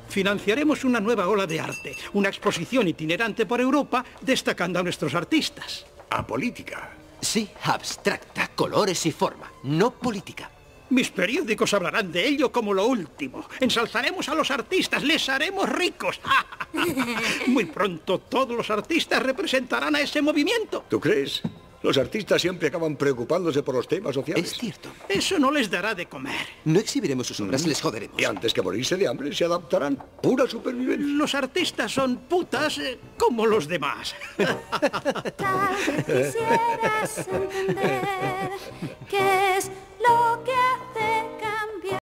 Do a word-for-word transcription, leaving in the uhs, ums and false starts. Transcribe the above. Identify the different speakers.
Speaker 1: Financiaremos una nueva ola de arte, una exposición itinerante por Europa destacando a nuestros artistas.
Speaker 2: Apolítica.
Speaker 3: Sí, abstracta, colores y forma, no política.
Speaker 1: Mis periódicos hablarán de ello como lo último. Ensalzaremos a los artistas, les haremos ricos. Muy pronto todos los artistas representarán a ese movimiento.
Speaker 2: ¿Tú crees? Los artistas siempre acaban preocupándose por los temas sociales.
Speaker 3: Es cierto.
Speaker 1: Eso no les dará de comer.
Speaker 3: No exhibiremos sus obras, mm. les joderemos.
Speaker 2: Y antes que morirse de hambre se adaptarán. Pura supervivencia.
Speaker 1: Los artistas son putas eh, como los demás.
Speaker 4: Tal vez quisieras entender qué es lo que